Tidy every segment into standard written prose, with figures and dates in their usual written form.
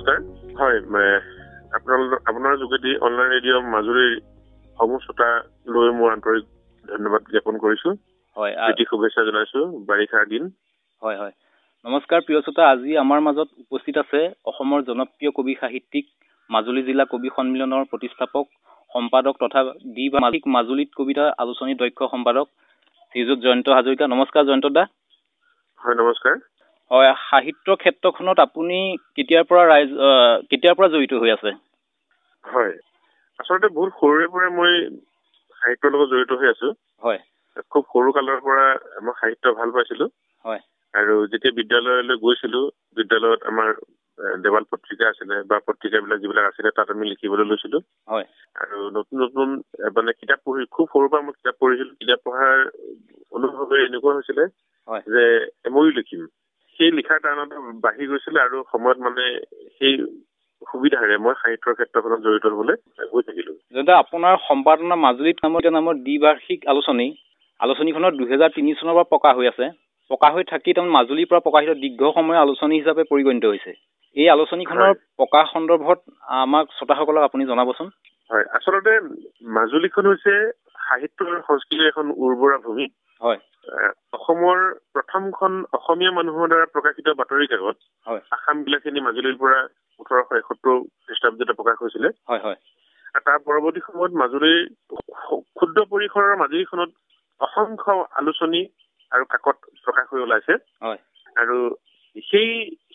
নমস্কাৰ হয় আপোনাৰ যোগেদি অনলাইন ৰেডিঅ' মাজুলীৰ সমূহ শ্ৰোতা লৈ মই আন্তৰিক ধন্যবাদ জ্ঞাপন কৰিছো হয় এটি শুভেচ্ছা জনাইছো বাৰিষাৰ দিন হয় হয় নমস্কাৰ প্ৰিয় শ্ৰোতা আজি আমাৰ মাজত উপস্থিত আছে অসমৰ জনপ্ৰিয় কবি সাহিত্যিক মাজুলী জিলা কবি সন্মিলনৰ প্ৰতিষ্ঠাপক সম্পাদক তথা দ্বিভাষিক মাজুলীত কবিতা আলোচনী দক্ষ সম্পাদক শ্ৰীযুত জয়ন্ত হাজৰিকা নমস্কাৰ জয়ন্ত দা হয় নমস্কাৰ হয় সাহিত্য ক্ষেত্ৰখনত আপুনি কেতিয়াৰ পৰা জড়িত হৈ আছে হয় আচলতে বহুত সৰুৰে পৰা মই সাহিত্যৰ লগত জড়িত হৈ আছো হয় খুব সৰু কালৰ পৰা মই সাহিত্য ভাল পাইছিলো হয় আৰু যেতিয়া বিদ্যালয়লৈ গৈছিলো বিদ্যালয়ত আমাৰ দেৱাল পত্ৰিকা আছিলে বা পত্ৰিকাবিলাক যিবিলাক আছিলে তাত আমি লিখিবলৈ লৈছিলো হয় আৰু নতুন নতুন মানে কিতাপ পঢ়ি খুব সৰুৰ পৰা মই কিতাপ পঢ়িছিলো কিতাপ পঢ়াৰ অনুভৱ এনেকুৱা হৈছিলে যে ময়ো লিখিম সেই লিখাৰ টানত বাঢ়ি গৈছিলে আৰু সময়ত মানে সেই সুবিধাৰে মই সাহিত্যৰ ক্ষেত্ৰখনত জড়িত হবলৈ গৈ থাকিলো যেনে আপোনাৰ সম্পাদনা মাজুলীত নামৰ দ্বিভাষিক আলোচনীখনত 2003 চনৰ পৰা প্ৰকাশ হৈ আছে প্ৰকাশ হৈ থাকি তাৰমানে মাজুলীৰ পৰা প্ৰকাশিত দীৰ্ঘ সময়ৰ আলোচনী হিচাপে পৰিগণিত হৈছে এই আলোচনীখনৰ প্ৰকাশ সন্দৰ্ভত আমাক শ্ৰোতাসকলক আপুনি জনাবচোন হয় আচলতে মাজুলীখন হৈছে সাহিত্য আৰু সংস্কৃতিৰ এখন উৰ্বৰা ভূমি হয় অসমৰ প্ৰথমখন অসমীয়া মানুহৰ দ্বাৰা প্ৰকাশিত বাতৰি কাকত আসাম বিলাখিনি মাজুলীৰ পৰা 1871 খ্ৰীষ্টাব্দতে প্ৰকাশ হৈছিলে হয় হয় আৰু তাৰ পৰৱৰ্তী সময়ত মাজুলীৰ ক্ষুদ্ৰ পৰিসৰৰ মাজুলীখনত অসংখ্য আলোচনী আৰু কাকত প্ৰকাশ হৈ ওলাইছে হয় আৰু সেই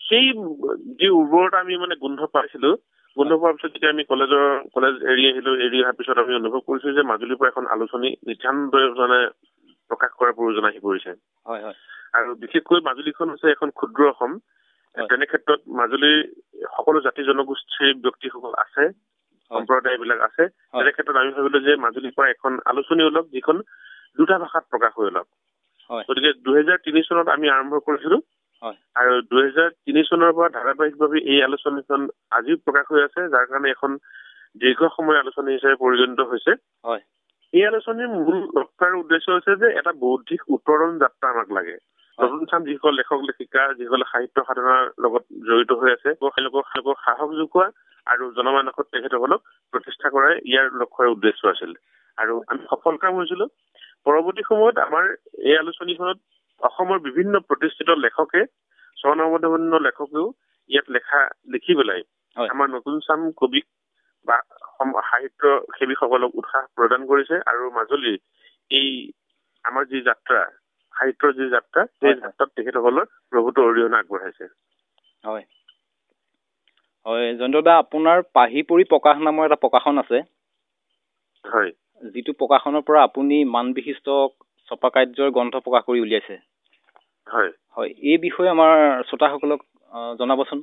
যি উৰ্বৰতা আমি মানে গোন্ধ পাইছিলো গোন্ধ পোৱাৰ পিছত যেতিয়া আমি কলেজ এৰি অহাৰ পিছত আমি অনুভৱ কৰিছো যে মাজুলীৰ পৰা এখন আলোচনী নিতান্তই প্ৰকাশ কৰাৰ প্ৰয়োজন আহি পৰিছে হয় হয় আৰু বিশেষকৈ মাজুলীখন হৈছে এখন ক্ষুদ্ৰ অসম তেনে ক্ষেত্ৰত মাজুলীৰ সকলো জাতি জনগোষ্ঠীৰ ব্যক্তিসকল আছে সম্প্ৰদায় বিলাক আছে তেনে ক্ষেত্ৰত আমি ভাবিলো যে মাজুলীৰ পৰা এখন আলোচনী ওলক যিখন দুটা ভাষাত প্ৰকাশ হৈ ওলক গতিকে 2003 চনত আমি আৰম্ভ কৰিছিলো আৰু 2003 চনৰ পৰা ধাৰাবাহিকভাৱে এই আলোচনীখন আজিও প্ৰকাশ হৈ আছে যাৰ কাৰণে এখন দীৰ্ঘ সময় আলোচনী হিচাপে পৰিগণিত হৈছে এই আলোচনীৰ মূল লক্ষ্য আৰু উদ্দেশ্য হৈছে যে এটা বৌদ্ধিক উত্তৰণ যাত্ৰা আমাক লাগে নতুন চাম যিসকল লেখক লেখিকা যিসকলে সাহিত্য সাধনাৰ লগত জড়িত হৈ আছে তেওঁলোকক সাহস যোগোৱা আৰু জনমানসত তেখেতসকলক প্ৰতিষ্ঠা কৰাই ইয়াৰ লক্ষ্য আৰু উদ্দেশ্য আছিল আৰু আমি সফল কাম হৈছিলো পৰৱৰ্তী সময়ত আমাৰ এই আলোচনীখনত অসমৰ বিভিন্ন প্ৰতিষ্ঠিত লেখকে স্বনামধন্য লেখকেও ইয়াত লিখি পেলাই আমাৰ নতুন চাম কবিক বা সাহিত্য সেৱীসকলক উৎসাহ প্ৰদান কৰিছে আৰু মাজুলীৰ এই আমাৰ যি যাত্ৰা সাহিত্যৰ যি যাত্ৰা সেই যাত্ৰাত তেখেতসকলৰ প্ৰভূত অৰিহণা আগবঢ়াইছে হয় হয় জয়ন্ত দা আপোনাৰ পাহি পৰি প্ৰকাশ নামৰ এটা প্ৰকাশন আছে হয় যিটো প্ৰকাশনৰ পৰা আপুনি মান বিশিষ্ট ছপা কাৰ্যৰ গ্ৰন্থ প্ৰকাশ কৰি উলিয়াইছে হয় হয় এই বিষয়ে আমাৰ শ্ৰোতাসকলক জনাবচোন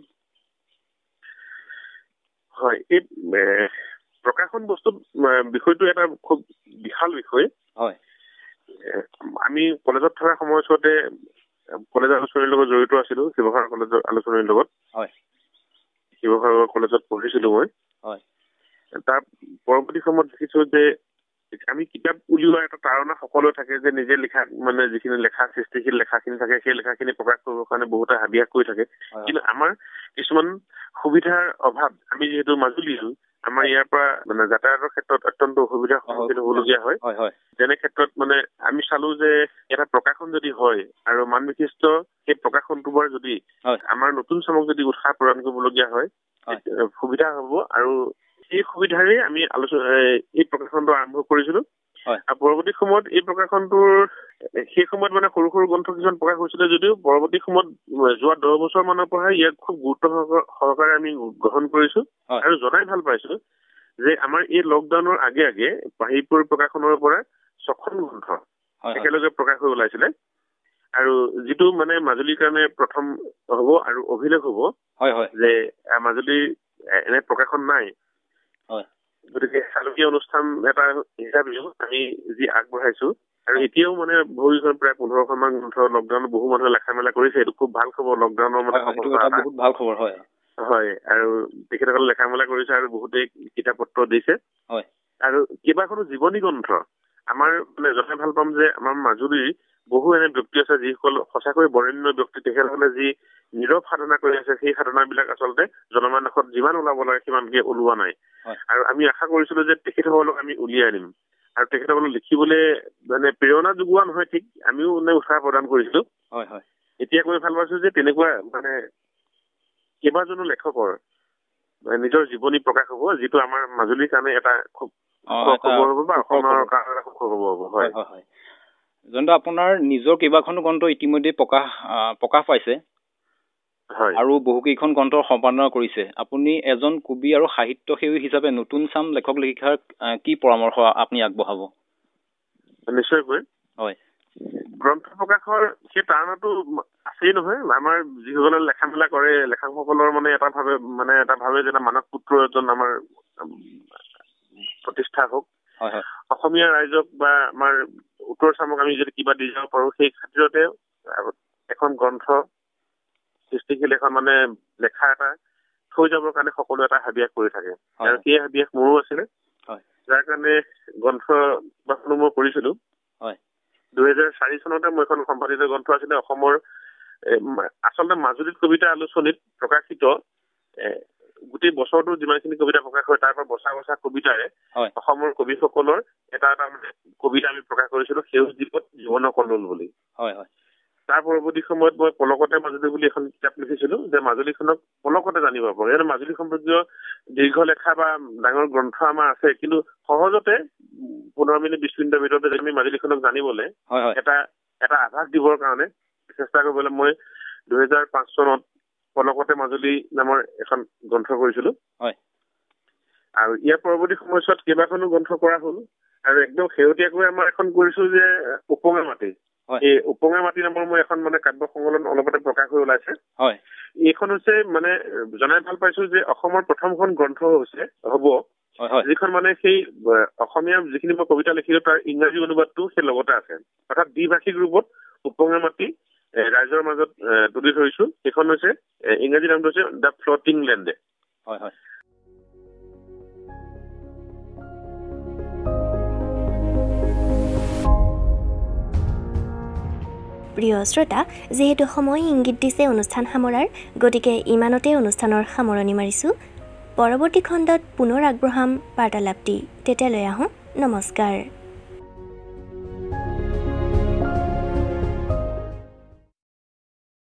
হয় এই প্ৰকাশন বিষয়টো এটা খুব বিশাল বিষয় হয় আমি কলেজত থকা সময়ছোৱাতে কলেজ আলোচনীৰ লগত জড়িত আছিলো শিৱসাগৰ কলেজৰ আলোচনীৰ লগত শিৱসাগৰ কলেজত পঢ়িছিলো মই তাৰ পৰৱৰ্তী সময়ত দেখিছো যে আমি কিতাপ উলিওৱাৰ এটা তাৰণা সকলোৱে থাকে যে নিজে লিখা মানে যিখিনি লেখা সৃষ্টিশীল লেখাখিনি থাকে সেই লেখাখিনি প্ৰকাশ কৰিবৰ কাৰণে বহুতে হাবিয়াস কৰি থাকে কিন্তু আমাৰ কিছুমান সুবিধাৰ অভাৱ আমি যিহেতু মাজুলী আমাৰ ইয়াৰ পৰা মানে যাতায়াতৰ ক্ষেত্ৰত অত্যন্ত অসুবিধাৰ সন্মুখীন হবলগীয়া হয় তেনে ক্ষেত্ৰত মানে আমি চালো যে এটা প্ৰকাশন যদি হয় আৰু মান বিশিষ্ট সেই প্ৰকাশনটোৰ পৰা যদি আমাৰ নতুন চামক যদি উৎসাহ প্ৰদান কৰিবলগীয়া হয় সুবিধা হব আৰু এই সুবিধাৰে আমি এই প্ৰকাশনটো আৰম্ভ কৰিছিলো আৰু পৰৱৰ্তী সময়ত এই প্ৰকাশনটোৰ সেই সময়ত মানে সৰু সৰু গ্ৰন্থ কিছুমান প্ৰকাশ হৈছিলে যদিও পৰৱৰ্তী সময়ত যোৱা 10 বছৰ মানৰ পৰা ইয়াক খুব গুৰুত্ব সহকাৰে আমি গ্ৰহণ কৰিছো আৰু জনাই ভাল পাইছো যে আমাৰ এই লকডাউনৰ আগে পাহিপুৰ প্ৰকাশনৰ পৰা 6খন গ্ৰন্থ একেলগে প্ৰকাশ হৈ ওলাইছিলে আৰু যিটো মানে মাজুলীৰ কাৰণে প্ৰথম হব আৰু অভিলেখ হব যে মাজুলীৰ এনে প্ৰকাশন নাই গতিকে চালকীয় অনুষ্ঠান এটা হিচাপেও আমি যি আগবঢ়াইছো আৰু এতিয়াও মানে বহুকেইখন প্ৰায় 15খন মান গ্ৰন্থ লকডাউনত বহু মানুহে লেখা মেলা কৰিছে এইটো খুব ভাল খবৰ লকডাউনৰ মানে বহুত ভাল খবৰ হয় আৰু তেখেতসকলে লেখা মেলা কৰিছে আৰু বহুতেই কিতাপ পত্ৰ দিছে আৰু কেইবাখনো জীৱনী গ্ৰন্থ আমাৰ মানে জনাই ভাল পাম যে আমাৰ মাজুলীৰ বহু এনে ব্যক্তি আছে যিসকল সঁচাকৈ বৰেণ্য ব্যক্তি, তেখেতসকলে যি নীৰৱ সাধনা কৰি আছে, সেই সাধনাবিলাক আচলতে জনমানসত যিমান ওলাব লাগে সিমানকে ওলোৱা নাই। আৰু আমি আশা কৰিছিলো যে তেখেতসকলক আমি উলিয়াই আনিম, আৰু তেখেতসকলক লিখিবলৈ মানে প্ৰেৰণা যোগোৱা নহয় ঠিক, আমিও উৎসাহ প্ৰদান কৰিছিলো। এতিয়া কৈ ভাল পাইছো যে তেনেকুৱা মানে কেইবাজনো লেখকৰ নিজৰ জীৱনী প্ৰকাশ হ'ব, যিটো আমাৰ মাজুলীৰ কাৰণে এটা খুব খবৰ হ'ব বা অসমৰ কাৰণে এটা খবৰ হ'ব। হয়, যোনটো আপোনাৰ নিজৰ কেইবাখনো গ্ৰন্থ ইতিমধ্যে প্ৰকাশ পাইছে আৰু বহুকেইখন গ্ৰন্থ সম্পাদনা কৰিছে। আপুনি এজন কবি আৰু সাহিত্য সেৱী হিচাপে নতুন চাম লেখক লেখিকাৰ কি পৰামৰ্শ আপুনি আগবঢ়াব? নিশ্চয়কৈ। হয়, গ্ৰন্থ প্ৰকাশৰ সেই তাৰণাটো আছেই নহয়। আমাৰ যিসকলে লেখা মেলা কৰে, লেখকসকলৰ মানে এটা ভাবে যে মানৱ পুত্ৰ এজন আমাৰ প্ৰতিষ্ঠা হওক, অসমীয়া ৰাইজক বা আমাৰ উত্তৰ চামক আমি যদি কিবা দি যাব পাৰো, সেই খাতিৰতে এখন গ্ৰন্থ সৃষ্টিশীল এখন মানে লেখা এটা থৈ যাবৰ কাৰণে সকলো এটা হাবিয়াস কৰি থাকে, আৰু সেই হাবিয়াস মোৰো আছিলে, যাৰ কাৰণে গ্ৰন্থ মই কৰিছিলো। 2004 চনতে মই এখন সম্পাদিত গ্ৰন্থ আছিলে অসমৰ আচলতে মাজুলীত কবিতা আলোচনীত প্ৰকাশিত গোটেই বছৰটো যিমানখিনি কবিতা প্ৰকাশ হয় তাৰ পৰা বচা বচা কবিতাৰে অসমৰ কবিসকলৰ এটা এটা কবিতা আমি প্ৰকাশ কৰিছিলো, সেউজ দ্বীপত জীৱনৰ কল্লোল বুলি। তাৰ পৰৱৰ্তী সময়ত মই পলকতে মাজুলী বুলি এখন কিতাপ লিখিছিলো, যে মাজুলীখনক পলকতে জানিব পাৰো। মাজুলী সম্পৰ্কীয় দীৰ্ঘ লেখা বা ডাঙৰ গ্ৰন্থ আমাৰ আছে, কিন্তু সহজতে 15 মিনিট 20 মিনিটৰ ভিতৰতে আমি মাজুলীখনক জানিবলৈ এটা আভাস দিবৰ কাৰণে চেষ্টা কৰিবলৈ মই 2005 চনত পলকতে মাজুলী নামৰ এখন গ্ৰন্থ কৰিছিলো। আৰু ইয়াৰ পৰৱৰ্তী সময়ছোৱাত কেইবাখনো গ্ৰন্থ কৰা হল, আৰু একদম শেহতীয়াকৈ আমাৰ এখন কৰিছো যে উপঙা মাটি। এই উপঙা মাটি নামৰ মই এখন মানে কাব্য সংকলন অলপতে প্ৰকাশ হৈ ওলাইছে। এইখন হৈছে মানে জনাই ভাল পাইছো যে অসমৰ প্ৰথমখন গ্ৰন্থ হব যিখন মানে সেই অসমীয়া যিখিনি মই কবিতা লিখিলো তাৰ ইংৰাজী অনুবাদটো সেই লগতে আছে, অৰ্থাৎ দ্বিভাষিক ৰূপত উপঙা মাটি ৰাইজৰ মাজত তুলি ধৰিছো। সেইখন হৈছে ইংৰাজী নামটো হৈছে দ্য ফ্লটিং লেণ্ড। প্ৰিয় শ্ৰোতা, যিহেতু সময় ইংগিত দিছে অনুষ্ঠান সামৰাৰ, গতিকে ইমানতে অনুষ্ঠানৰ সামৰণি মাৰিছোঁ। পৰৱৰ্তী খণ্ডত পুনৰ আগবঢ়াম বাৰ্তালাপটি। তেতিয়ালৈ আহোঁ, নমস্কাৰ।